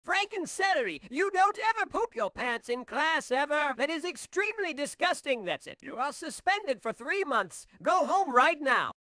Franken-celery, you don't ever poop your pants in class, ever. That is extremely disgusting, that's it. You are suspended for 3 months. Go home right now.